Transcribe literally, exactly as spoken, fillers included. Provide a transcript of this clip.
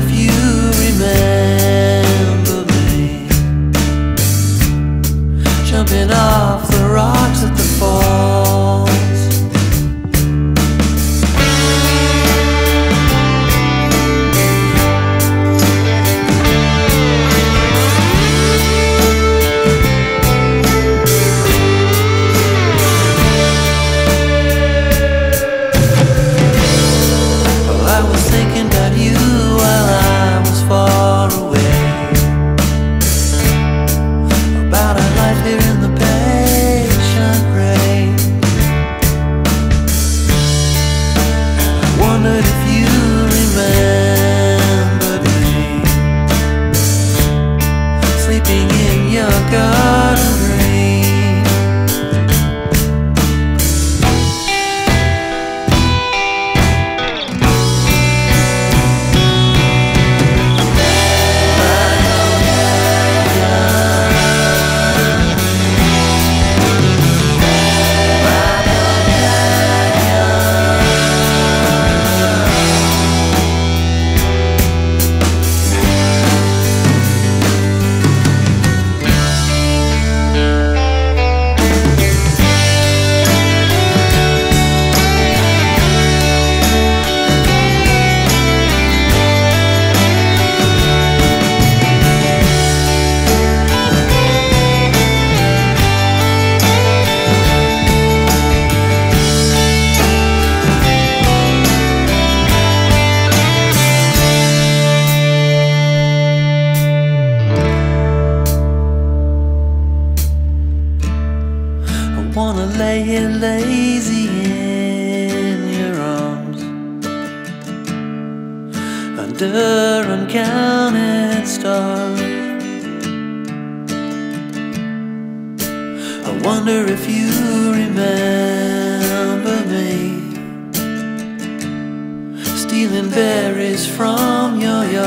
if you remember me, jumping off the rocks at the falls. I was thinking about you while I was far away, about our life here in the patient rain. I wondered if you remembered me, sleeping in your garden green. I wanna lay here lazy in your arms, under uncounted stars. I wonder if you remember me, stealing berries from your yard.